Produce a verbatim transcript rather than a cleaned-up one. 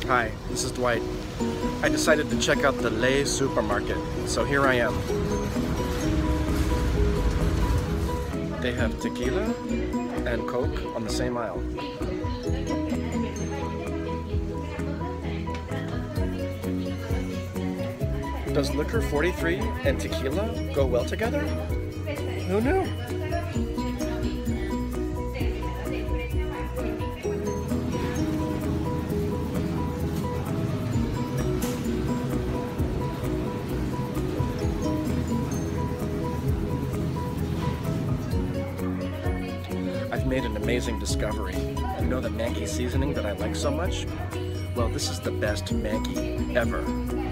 Hi, this is Dwight. I decided to check out the Lay supermarket, so here I am. They have tequila and Coke on the same aisle. Does liquor forty-three and tequila go well together? Who knew? I've made an amazing discovery. You know the Manky seasoning that I like so much? Well, this is the best Manky ever.